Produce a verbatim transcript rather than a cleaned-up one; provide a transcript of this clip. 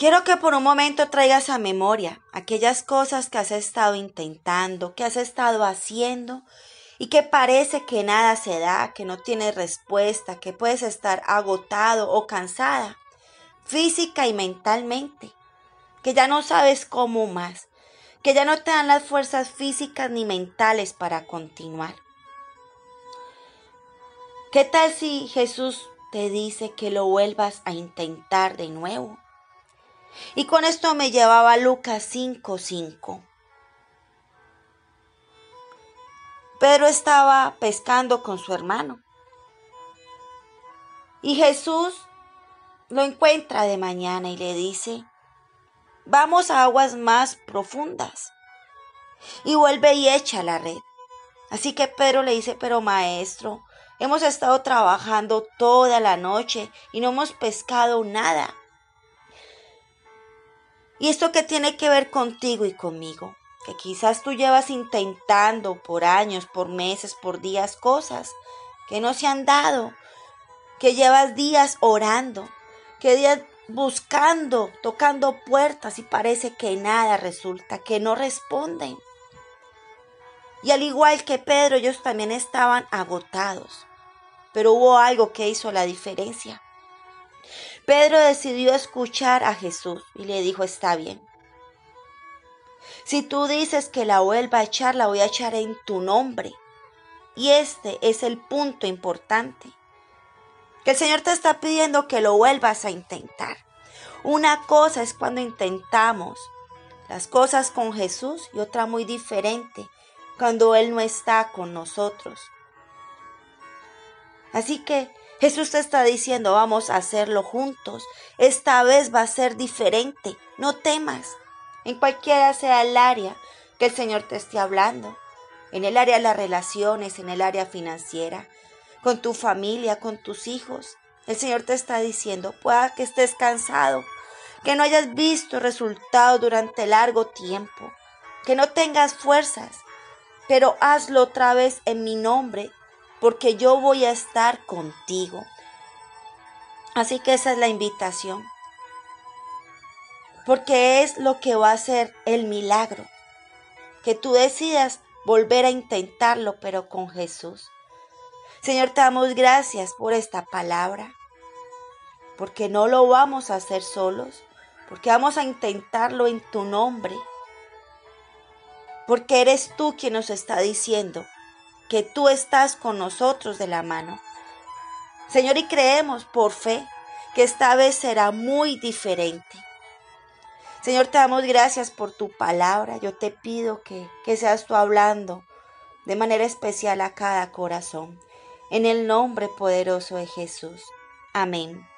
Quiero que por un momento traigas a memoria aquellas cosas que has estado intentando, que has estado haciendo y que parece que nada se da, que no tienes respuesta, que puedes estar agotado o cansada, física y mentalmente, que ya no sabes cómo más, que ya no te dan las fuerzas físicas ni mentales para continuar. ¿Qué tal si Jesús te dice que lo vuelvas a intentar de nuevo? Y con esto me llevaba a Lucas cinco cinco. Pedro estaba pescando con su hermano y Jesús lo encuentra de mañana y le dice: vamos a aguas más profundas. Y vuelve y echa la red. Así que Pedro le dice: pero maestro, hemos estado trabajando toda la noche y no hemos pescado nada. ¿Y esto qué tiene que ver contigo y conmigo? Que quizás tú llevas intentando por años, por meses, por días cosas que no se han dado, que llevas días orando, que días buscando, tocando puertas y parece que nada resulta, que no responden. Y al igual que Pedro, ellos también estaban agotados, pero hubo algo que hizo la diferencia. Pedro decidió escuchar a Jesús y le dijo: está bien. Si tú dices que la vuelva a echar, la voy a echar en tu nombre. Y este es el punto importante. Que el Señor te está pidiendo que lo vuelvas a intentar. Una cosa es cuando intentamos las cosas con Jesús y otra muy diferente cuando Él no está con nosotros. Así que Jesús te está diciendo: vamos a hacerlo juntos. Esta vez va a ser diferente. No temas. En cualquiera sea el área que el Señor te esté hablando. En el área de las relaciones, en el área financiera, con tu familia, con tus hijos. El Señor te está diciendo: pueda que estés cansado, que no hayas visto resultados durante largo tiempo, que no tengas fuerzas, pero hazlo otra vez en mi nombre, porque yo voy a estar contigo. Así que esa es la invitación, porque es lo que va a hacer el milagro, que tú decidas volver a intentarlo, pero con Jesús. Señor, te damos gracias por esta palabra, porque no lo vamos a hacer solos, porque vamos a intentarlo en tu nombre, porque eres tú quien nos está diciendo que tú estás con nosotros de la mano. Señor, y creemos por fe que esta vez será muy diferente. Señor, te damos gracias por tu palabra. Yo te pido que, que seas tú hablando de manera especial a cada corazón. En el nombre poderoso de Jesús. Amén.